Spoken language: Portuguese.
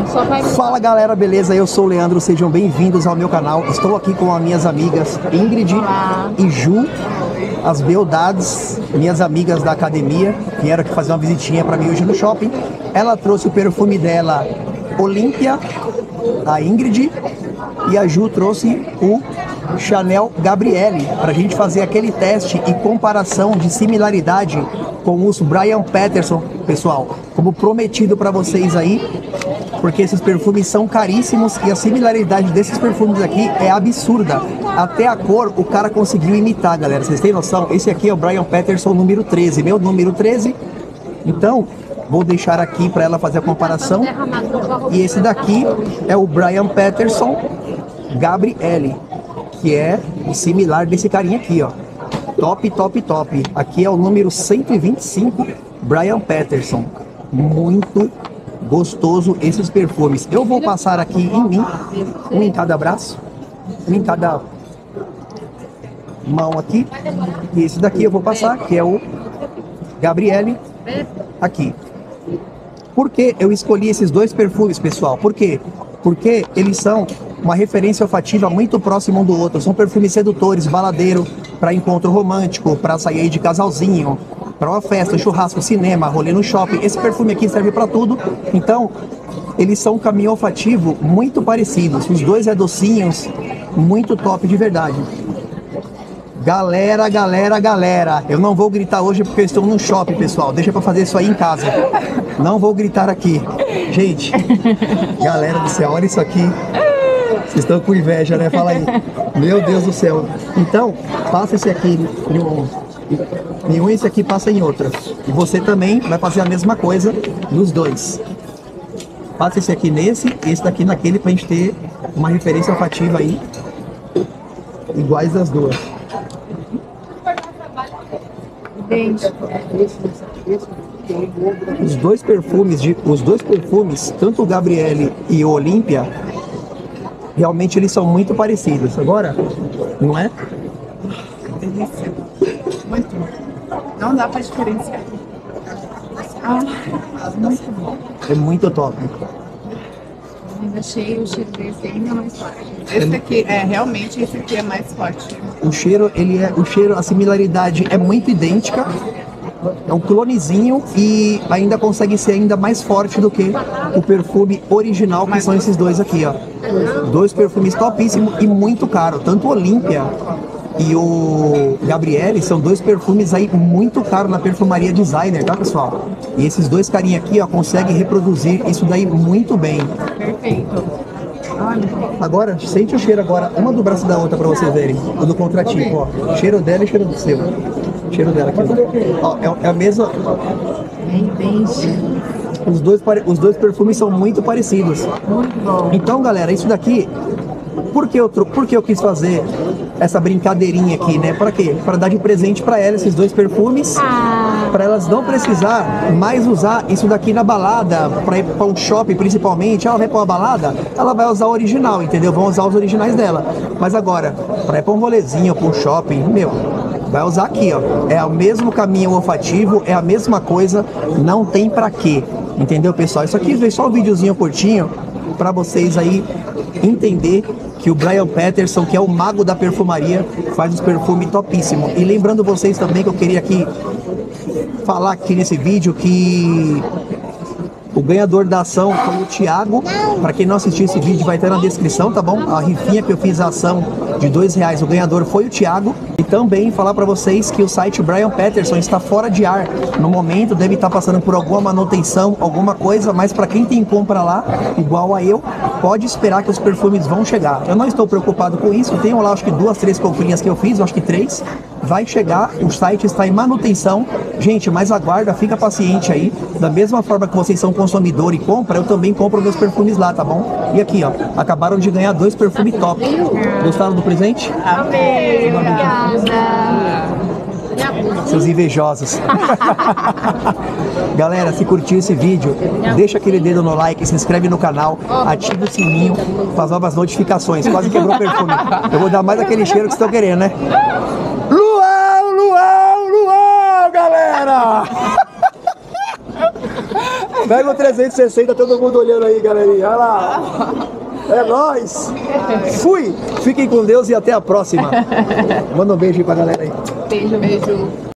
Fala galera, beleza? Eu sou o Leandro, sejam bem-vindos ao meu canal. Estou aqui com as minhas amigas Ingrid e Ju, as beldades, minhas amigas da academia, vieram aqui fazer uma visitinha para mim hoje no shopping. Ela trouxe o perfume dela, Olímpia, a Ingrid, e a Ju trouxe o Chanel Gabrielle, para a gente fazer aquele teste e comparação de similaridade com os Brian Patterson, pessoal, como prometido para vocês aí, porque esses perfumes são caríssimos e a similaridade desses perfumes aqui é absurda. Até a cor o cara conseguiu imitar, galera. Vocês têm noção? Esse aqui é o Brian Patterson número 13, meu número 13. Então, vou deixar aqui para ela fazer a comparação. E esse daqui é o Brian Patterson Gabrielle, que é o similar desse carinha aqui, ó. Top, top, top. Aqui é o número 125, Brian Patterson. Muito gostoso esses perfumes. Eu vou passar aqui em mim, um em cada braço, um em cada mão aqui. E esse daqui eu vou passar, que é o Gabrielle, aqui. Por que eu escolhi esses dois perfumes, pessoal? Por quê? Porque eles são uma referência olfativa muito próxima um do outro. São perfumes sedutores, baladeiro, para encontro romântico, para sair aí de casalzinho, para uma festa, churrasco, cinema, rolê no shopping. Esse perfume aqui serve para tudo. Então, eles são um caminho olfativo muito parecidos. Os dois é docinhos, muito top de verdade. Galera, galera, galera, eu não vou gritar hoje porque eu estou no shopping, pessoal. Deixa pra fazer isso aí em casa. Não vou gritar aqui. Gente, galera do céu, olha isso aqui. Vocês estão com inveja, né? Fala aí. Meu Deus do céu. Então, passa esse aqui em um e esse aqui passa em outro. E você também vai fazer a mesma coisa nos dois. Passa esse aqui nesse e esse daqui naquele pra gente ter uma referência olfativa aí. Iguais das duas. Os dois perfumes, tanto o Gabrielle e o Olímpia, realmente eles são muito parecidos. Agora, não é? Delícia. Muito bom. Não dá pra diferenciar. Muito bom. É muito top. Ainda achei o cheiro desse ainda mais forte. Esse aqui, realmente esse aqui é mais forte. O cheiro, a similaridade é muito idêntica. É um clonezinho e ainda consegue ser ainda mais forte do que o perfume original, que são esses dois aqui, ó. Dois perfumes topíssimos e muito caro. Tanto o Olímpia e o Gabrielle são dois perfumes aí muito caros na perfumaria designer, tá, pessoal? E esses dois carinha aqui, ó, conseguem reproduzir isso daí muito bem. Perfeito. Agora, sente o cheiro agora, uma do braço da outra pra vocês verem, o do contratipo, ó. Cheiro dela e cheiro do seu. Cheiro dela aqui, ó. É a mesma. Os dois perfumes são muito parecidos. Muito bom. Então, galera, isso daqui, por que eu quis fazer essa brincadeirinha aqui, né? Para quê? Para dar de presente para elas esses dois perfumes, para elas não precisar mais usar isso daqui na balada, para ir para um shopping principalmente. Ela vai para uma balada, ela vai usar o original, entendeu? Vão usar os originais dela. Mas agora, para ir para um rolezinho, para um shopping, meu, vai usar aqui, ó. É o mesmo caminho olfativo, é a mesma coisa, não tem para quê. Entendeu, pessoal? Isso aqui veio só um videozinho curtinho para vocês aí entender que o Brian Patterson, que é o mago da perfumaria, faz os perfumes topíssimo. E lembrando vocês também que eu queria aqui falar aqui nesse vídeo que o ganhador da ação foi o Thiago. Para quem não assistiu esse vídeo, vai estar na descrição, tá bom? A rifinha que eu fiz a ação de R$2, o ganhador foi o Thiago. E também falar para vocês que o site Brian Patterson está fora de ar no momento, deve estar passando por alguma manutenção, alguma coisa, mas para quem tem compra lá, igual a eu, pode esperar que os perfumes vão chegar. Eu não estou preocupado com isso, tenho lá acho que 2, 3 comprinhas que eu fiz, acho que 3, vai chegar, o site está em manutenção. Gente, mas aguarda, fica paciente aí, da mesma forma que vocês são consumidor e compra, eu também compro meus perfumes lá, tá bom? E aqui, ó, acabaram de ganhar 2 perfumes top. Gostaram do presente? Amei. Obrigada. Seus invejosos. Galera, se curtiu esse vídeo, deixa aquele dedo no like, se inscreve no canal, ativa o sininho para as novas notificações. Quase quebrou o perfume. Eu vou dar mais aquele cheiro que vocês estão querendo, né? Luau, luau, luau, galera! Pega o 360, todo mundo olhando aí, galerinha. Olha lá. É nóis. Fui. Fiquem com Deus e até a próxima. Manda um beijo aí pra galera aí. Beijo.